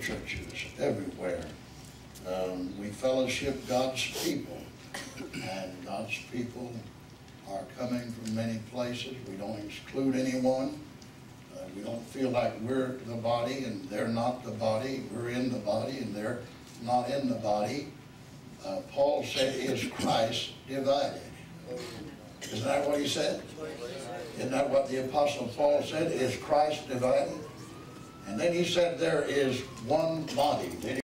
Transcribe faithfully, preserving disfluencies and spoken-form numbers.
churches everywhere. Um, we fellowship God's people, and God's people are coming from many places. We don't exclude anyone. Uh, we don't feel like we're the body and they're not the body. We're in the body and they're not in the body. Uh, Paul said, "Is Christ divided?" Isn't that what he said? Isn't that what the Apostle Paul said? Is Christ divided? And then he said there is one body.